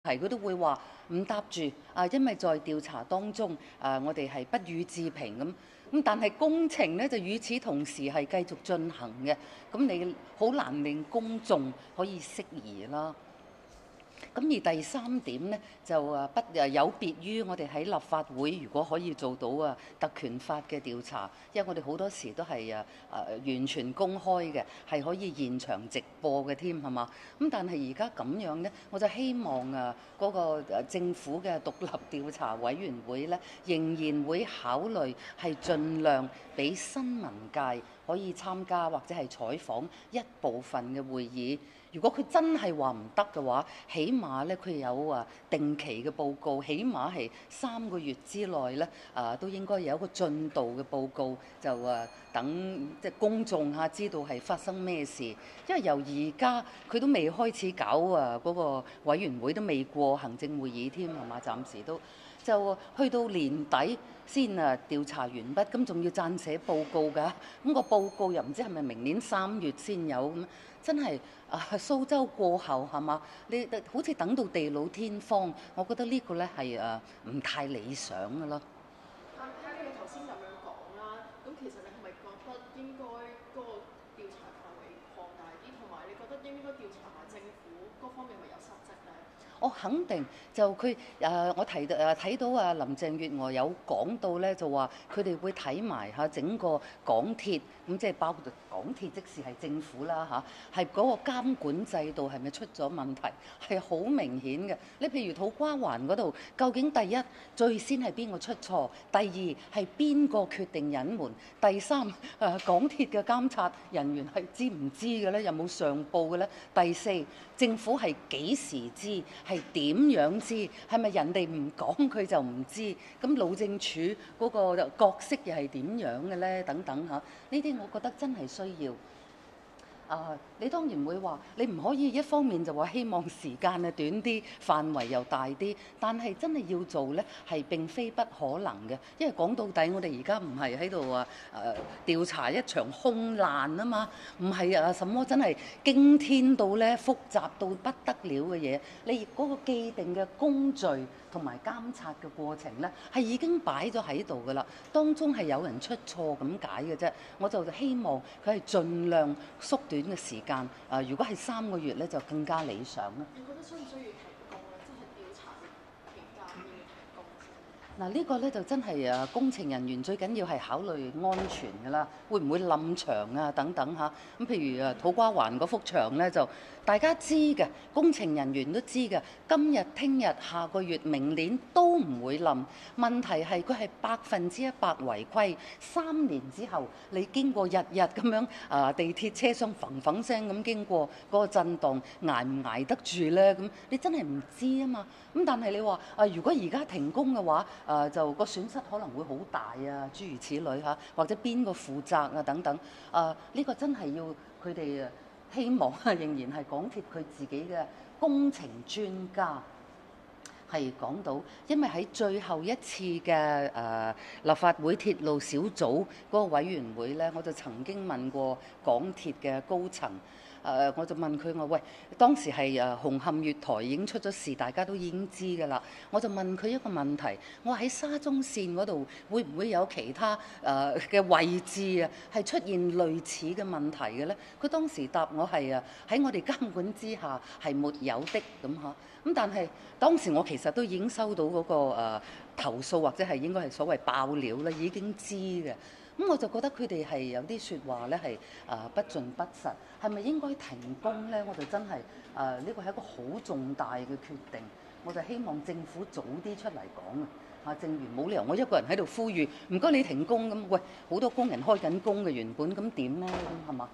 題佢都會話唔答住因為在調查當中我哋係不予置評咁，但係工程咧就與此同時係繼續進行嘅，咁你好難令公眾可以釋疑啦。咁而第三點呢，就有別於我哋喺立法會，如果可以做到特權法嘅調查，因為我哋好多時都係完全公開嘅，係可以現場直播嘅添，係嘛？咁但係而家咁樣呢，我就希望嗰個政府嘅獨立調查委員會呢，仍然會考慮係盡量俾新聞界可以參加或者係採訪一部分嘅會議。如果佢真係話唔得嘅話，起碼咧佢有定期嘅報告，起碼係3個月之內咧都應該有一個進度嘅報告，就等即係公眾知道係發生咩事。因為由而家佢都未開始搞嗰個委員會，都未過行政會議添，係嘛？暫時都就去到年底先調查完畢，咁仲要撰寫報告㗎。咁個報告又唔知係咪明年3月先有咁，真係蘇州過後係嘛？你好似等到地老天荒，我覺得呢個咧係唔太理想㗎咯。 睇你頭先咁樣講啦，咁其實你係咪覺得應該嗰個調查範圍擴大啲，同埋你覺得應該調查埋政府嗰方面係咪有失職咧？ 我肯定就佢我睇到林鄭月娥有講到咧，就話佢哋會睇埋整個港鐵，咁即係包括港鐵，即使係政府啦係嗰個監管制度係咪出咗問題，係好明顯嘅。你譬如土瓜灣嗰度，究竟第一最先係邊個出錯？第二係邊個決定隱瞞？第三港鐵嘅監察人員係知唔知嘅咧？有冇上報嘅咧？第四政府係幾時知？係點樣知？係咪人哋唔講佢就唔知？咁路政署嗰個角色又係點樣嘅咧？等等呢啲我覺得真係需要。你當然會話，你唔可以一方面就話希望時間短啲，範圍又大啲，但係真係要做呢，係並非不可能嘅。因為講到底，我哋而家唔係喺度調查一場空難啊嘛，唔係什麼真係驚天到呢複雜到不得了嘅嘢。你嗰個既定嘅工序同埋監察嘅過程呢，係已經擺咗喺度㗎啦。當中係有人出錯咁解嘅啫。我就希望佢係盡量縮短嘅時間。如果係3個月咧，就更加理想啦。 你覺得需唔需要停工咧？即係調查期間要停工先？ 嗱，呢個咧就真係工程人員最緊要係考慮安全㗎啦，會唔會冧牆等等嚇。咁譬如土瓜灣嗰幅牆咧，就大家知嘅，工程人員都知嘅，今日、聽日、下個月、明年都唔會冧。問題係佢係100%違規，3年之後你經過日日咁樣地鐵車廂嘭嘭聲咁經過嗰個震盪，捱唔捱得住咧？咁你真係唔知啊嘛。咁但係你話如果而家停工嘅話，就個損失可能會好大諸如此類嚇，或者邊個負責等等。呢個真係要佢哋希望仍然係港鐵佢自己嘅工程專家係講到，因為喺最後一次嘅立法會鐵路小組嗰個委員會呢，我就曾經問過港鐵嘅高層。我就問佢，我喂，當時係紅磡月台已經出咗事，大家都已經知㗎啦。我就問佢一個問題，我喺沙中線嗰度會唔會有其他嘅位置係出現類似嘅問題嘅呢？佢當時答我係喺我哋監管之下係沒有的咁嚇。咁但係當時我其實都已經收到嗰個投訴，或者係應該係所謂爆料啦，已經知嘅。咁我就覺得佢哋係有啲説話咧係不盡不實，係咪應該停工咧？我就真係呢個係一個好重大嘅決定，我就希望政府早啲出嚟講正如冇理由我一個人喺度呼籲，唔該你停工咁，喂，好多工人開緊工嘅原本，咁點咧？咁係嘛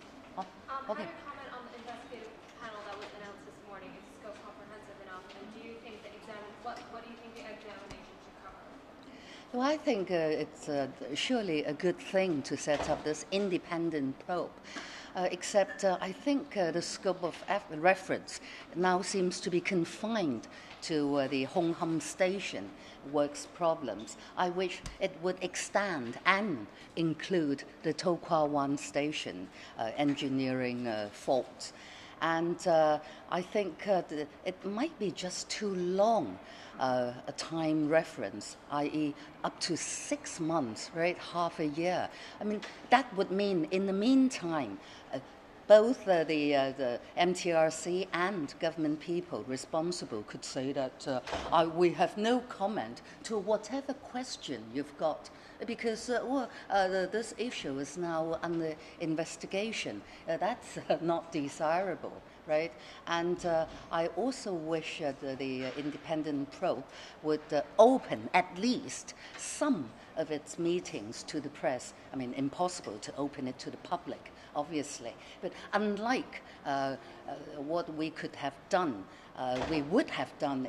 ？OK。Well, I think it's surely a good thing to set up this independent probe, except I think the scope of reference now seems to be confined to the Hong Kong station works problems. I wish it would extend and include the To Kwa Wan station engineering faults. And I think it might be just too long a time reference, i.e. up to 6 months, right, half a year. I mean, that would mean in the meantime, both the MTRC and government people responsible could say that we have no comment to whatever question you've got, because this issue is now under investigation. That's not desirable, right? And I also wish the independent probe would open at least some of its meetings to the press. I mean, impossible to open it to the public, obviously. But unlike what we could have done, we will have done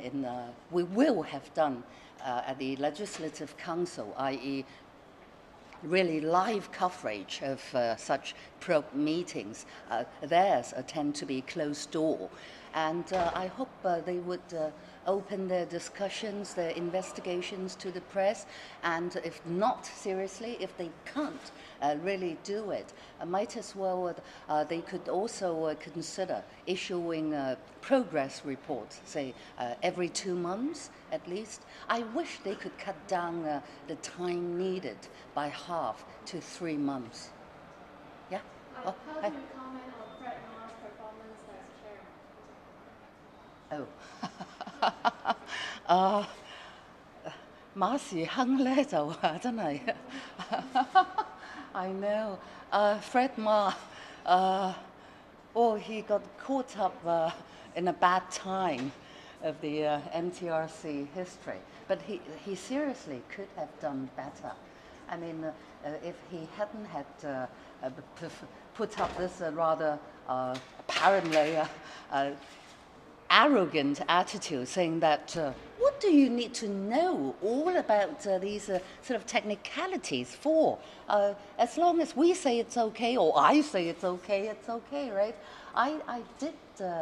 at the Legislative Council, i.e. really live coverage of such probe meetings. Theirs tend to be closed door. And I hope they would open their discussions, their investigations to the press, and if not seriously, if they can't really do it, might as well, they could also consider issuing progress reports, say every 2 months at least. I wish they could cut down the time needed by half to 3 months. Yeah? How do you comment on Fred Ma's performance as chairman? 馬時亨咧就真係I know. Fred Ma, he got caught up in a bad time of the MTRC history, but he seriously could have done better. I mean, if he hadn't had put up this rather apparently arrogant attitude, saying that what do you need to know all about these sort of technicalities for? As long as we say it's okay, or I say it's okay, right? I did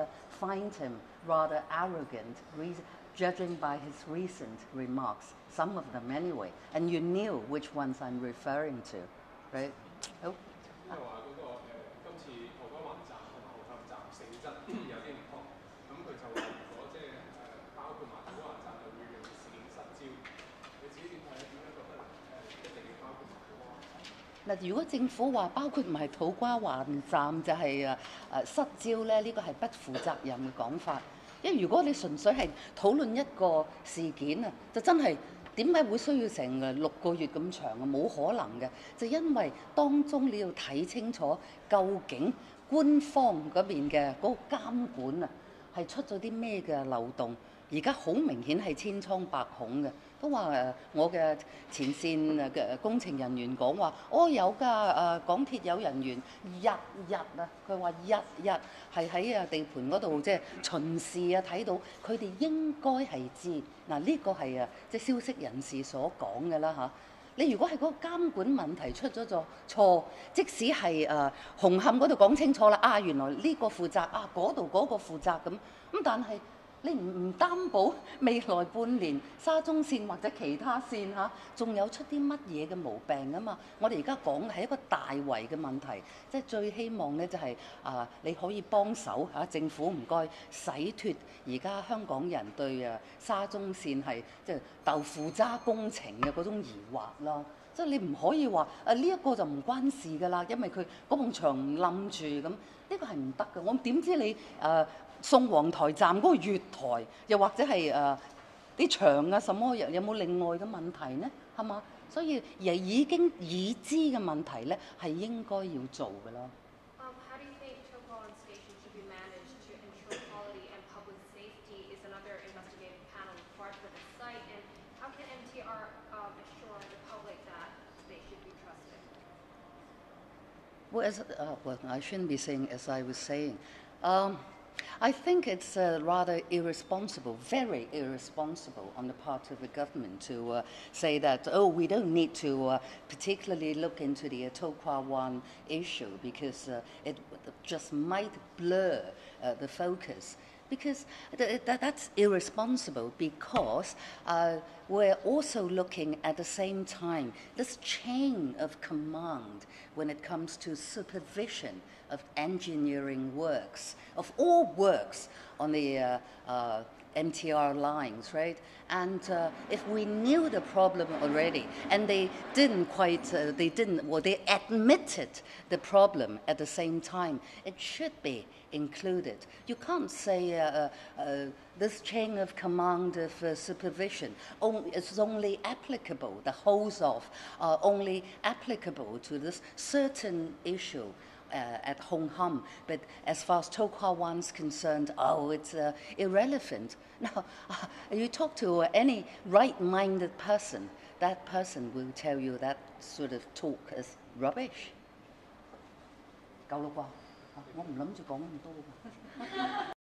find him rather arrogant, judging by his recent remarks, some of them anyway, and you knew which ones I'm referring to, right? Oh. 因為話嗰個今次土瓜灣站同紅磡站性質有啲唔同，咁佢就話如果即係包括埋土瓜灣站就會用攝影實招，你自己點睇咧？點解覺得一定要包括埋土瓜灣站？ 嗱，如果政府話包括埋土瓜灣站就係失焦咧，呢個係不負責任嘅講法。因為如果你純粹係討論一個事件啊，就真係點解會需要成6個月咁長啊？冇可能嘅，就因為當中你要睇清楚究竟官方嗰邊嘅嗰個監管啊，係出咗啲咩嘅漏洞。而家好明顯係千瘡百孔嘅，都話我嘅前線嘅工程人員講話，有㗎，港鐵有人員日啊，佢話日係喺地盤嗰度即係巡視啊，睇到佢哋應該係知。嗱，呢個係即係消息人士所講嘅啦嚇。你如果係嗰個監管問題出咗錯，即使係紅磡嗰度講清楚啦，原來呢個負責嗰度嗰個負責咁，但係你唔擔保未來半年沙中線或者其他線仲有出啲乜嘢嘅毛病啊嘛？我哋而家講係一個大圍嘅問題，即係最希望咧就係你可以幫手政府唔該洗脫而家香港人對沙中線係即係豆腐渣工程嘅嗰種疑惑啦。即係你唔可以話呢一個就唔關事㗎啦，因為佢嗰埲牆唔冧住咁，呢個係唔得嘅。我點知你宋皇台站嗰個月台，又或者係啲牆什麼有冇另外嘅問題呢？係嘛？所以已經已知嘅問題咧，係應該要做㗎啦。 How do you think Tokwon Station should be managed to ensure quality and public safety is another investigative panel required for the site, and how can MTR assure the public that they should be trusted? Well, I shouldn't be saying as I was saying. I think it's rather irresponsible, very irresponsible on the part of the government to say that, we don't need to particularly look into the To Kwa Wan issue because it just might blur the focus. Because that's irresponsible because we're also looking at the same time this chain of command when it comes to supervision of engineering works, of all works on the MTR lines, right? And if we knew the problem already, and they admitted the problem at the same time, it should be included. You can't say this chain of command of supervision is only applicable, the wholes of are only applicable to this certain issue at Hong Kong, but as far as To Kwa Wan's concerned, it's irrelevant. Now, you talk to any right-minded person, that person will tell you that sort of talk is rubbish. 夠啦啩？我唔諗住講咁多㗎。